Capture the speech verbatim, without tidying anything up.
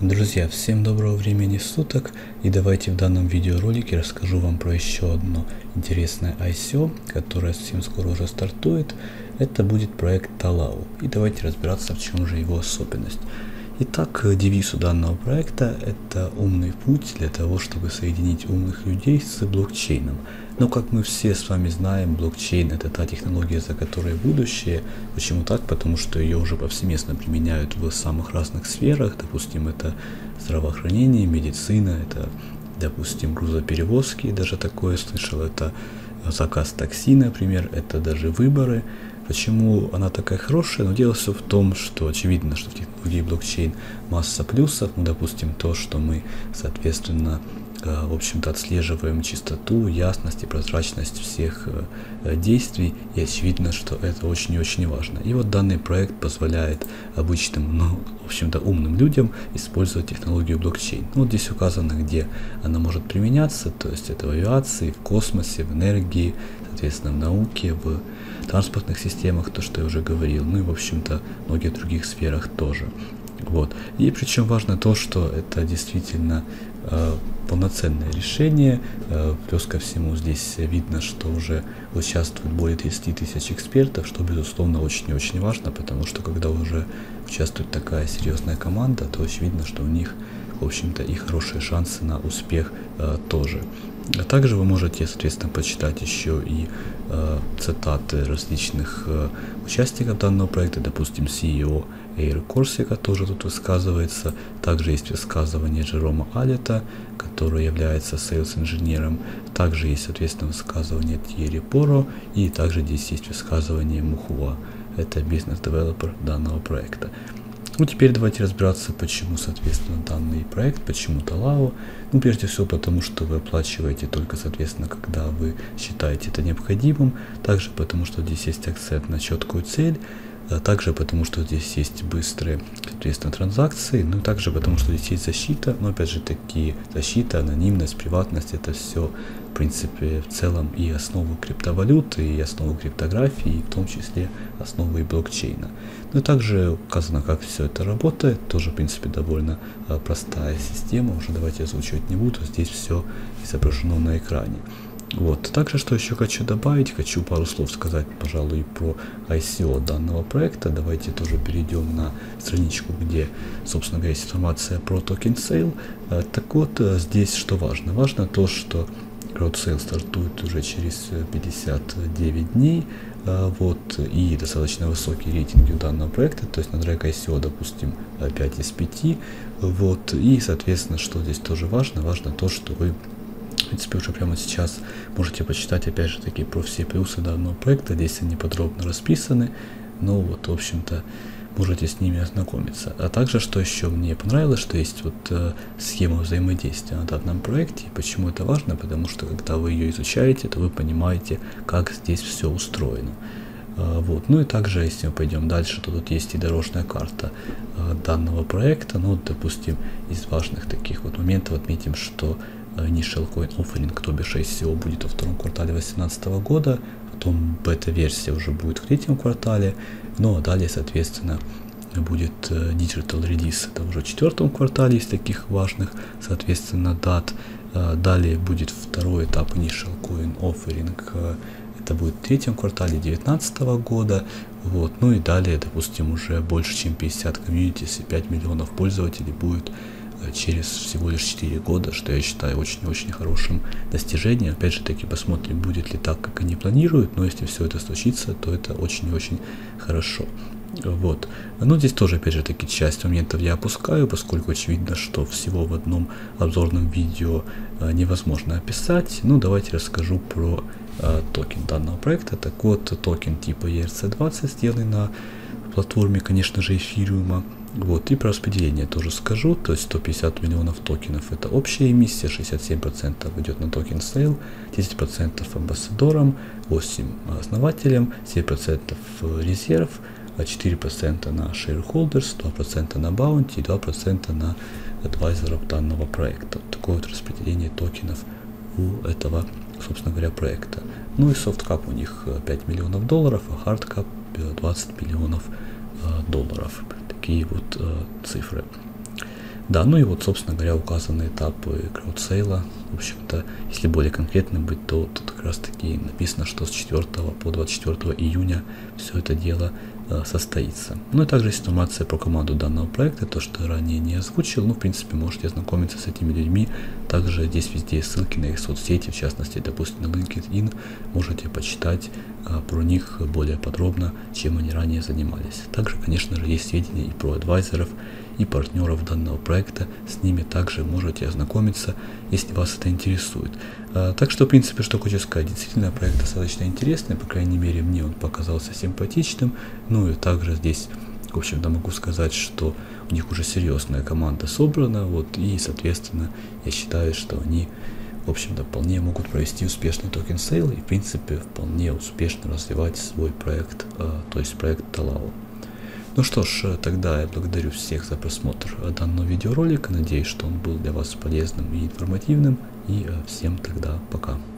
Друзья, всем доброго времени суток, и давайте в данном видеоролике расскажу вам про еще одно интересное ай си о, которое совсем скоро уже стартует. Это будет проект Talao, и давайте разбираться, в чем же его особенность. Итак, девиз у данного проекта – это умный путь для того, чтобы соединить умных людей с блокчейном. Но как мы все с вами знаем, блокчейн – это та технология, за которой будущее. Почему так? Потому что ее уже повсеместно применяют в самых разных сферах. Допустим, это здравоохранение, медицина, это, допустим, грузоперевозки, даже такое слышал, это заказ такси, например, это даже выборы. Почему она такая хорошая? Но дело все в том, что очевидно, что в технологии блокчейн масса плюсов. Ну, допустим, то, что мы, соответственно, в общем-то, отслеживаем чистоту, ясность и прозрачность всех действий, и очевидно, что это очень и очень важно. И вот данный проект позволяет обычным, ну, в общем-то, умным людям использовать технологию блокчейн. Ну, вот здесь указано, где она может применяться, то есть это в авиации, в космосе, в энергии, соответственно, в науке, в транспортных системах, то, что я уже говорил, ну и, в общем-то, в многих других сферах тоже. Вот. И причем важно то, что это действительно э, полноценное решение. Э, плюс ко всему здесь видно, что уже участвует более тридцати тысяч экспертов, что, безусловно, очень и очень важно, потому что когда уже участвует такая серьезная команда, то очевидно, что у них, в общем-то, и хорошие шансы на успех э, тоже. А также вы можете, соответственно, почитать еще и э, цитаты различных э, участников данного проекта, допустим, си и о Эйр Корсика тоже тут высказывается. Также есть высказывание Джерома Аллета, который является сейлс-инженером. Также есть, соответственно, высказывание Тьерри Поро, и также здесь есть высказывание Мухуа. Это бизнес-девелопер данного проекта. Ну, теперь давайте разбираться, почему, соответственно, данный проект, почему Talao. Ну, прежде всего, потому что вы оплачиваете только, соответственно, когда вы считаете это необходимым. Также потому, что здесь есть акцент на четкую цель. А также потому, что здесь есть быстрые, соответственно, транзакции. Ну, и также потому, что здесь есть защита. Но, опять же, такие защита, анонимность, приватность, это все, в принципе, в целом и основу криптовалюты, и основу криптографии, и в том числе основы и блокчейна. Ну и также указано, как все это работает. Тоже, в принципе, довольно а, простая система. Уже давайте озвучивать не буду. Здесь все изображено на экране. Вот. Также, что еще хочу добавить, хочу пару слов сказать, пожалуй, про ай си о данного проекта. Давайте тоже перейдем на страничку, где, собственно говоря, есть информация про токен сейл. Так вот, здесь что важно? Важно то, что CrowdSale стартует уже через пятьдесят девять дней, вот, и достаточно высокие рейтинги у данного проекта, то есть на Drag ай си о, допустим, пять из пяти, вот, и, соответственно, что здесь тоже важно? Важно то, что вы, в принципе, уже прямо сейчас можете почитать, опять же таки, про все плюсы данного проекта. Здесь они подробно расписаны, но вот, в общем-то, можете с ними ознакомиться. А также, что еще мне понравилось, что есть вот э, схема взаимодействия на данном проекте. И почему это важно? Потому что, когда вы ее изучаете, то вы понимаете, как здесь все устроено. Uh, вот. Ну и также, если мы пойдем дальше, то тут есть и дорожная карта uh, данного проекта. Ну, вот, допустим, из важных таких вот моментов отметим, что Initial Coin Offering, то бишь ай си о, будет во втором квартале две тысячи восемнадцатого года, потом бета-версия уже будет в третьем квартале, ну а далее, соответственно, будет Digital Release, это уже в четвертом квартале из таких важных, соответственно, дат. Далее будет второй этап Initial Coin Offering, это будет в третьем квартале две тысячи девятнадцатого года, вот, ну и далее, допустим, уже больше чем пятьдесят комьюнитис и пять миллионов пользователей будет через всего лишь четыре года, что я считаю очень-очень хорошим достижением. Опять же таки посмотрим, будет ли так, как они планируют, но если все это случится, то это очень и очень хорошо. Вот. Но здесь тоже, опять же таки, часть моментов я опускаю, поскольку очевидно, что всего в одном обзорном видео а, невозможно описать. Ну, давайте расскажу про а, токен данного проекта. Так вот, токен типа и эр си двадцать сделан на платформе, конечно же, эфириума. Вот, и про распределение тоже скажу, то есть сто пятьдесят миллионов токенов это общая эмиссия, шестьдесят семь процентов идет на токен сейл, десять процентов амбассадорам, восемь процентов основателям, семь процентов резерв, четыре процента на shareholders, два процента на bounty и два процента на адвайзеров данного проекта. Вот такое вот распределение токенов у этого, собственно говоря, проекта. Ну и софткап у них пять миллионов долларов, а хардкап двадцать миллионов долларов. Такие вот э, цифры. Да, ну и вот, собственно говоря, указаны этапы краудсейла. В общем-то, если более конкретно быть, то тут как раз таки написано, что с четвёртого по двадцать четвёртое июня все это дело э, состоится. Ну и также есть информация про команду данного проекта, то, что я ранее не озвучил. Ну, в принципе, можете ознакомиться с этими людьми. Также здесь везде ссылки на их соцсети, в частности, допустим, на LinkedIn. Можете почитать э, про них более подробно, чем они ранее занимались. Также, конечно же, есть сведения и про адвайзеров, и партнеров данного проекта, с ними также можете ознакомиться, если вас это интересует. А, так что, в принципе, что хочу сказать, действительно проект достаточно интересный, по крайней мере, мне он показался симпатичным. Ну и также здесь, в общем-то, могу сказать, что у них уже серьезная команда собрана, вот, и, соответственно, я считаю, что они, в общем-то, вполне могут провести успешный токен сейл и, в принципе, вполне успешно развивать свой проект, а, то есть проект Talao. Ну что ж, тогда я благодарю всех за просмотр данного видеоролика, надеюсь, что он был для вас полезным и информативным, и всем тогда пока.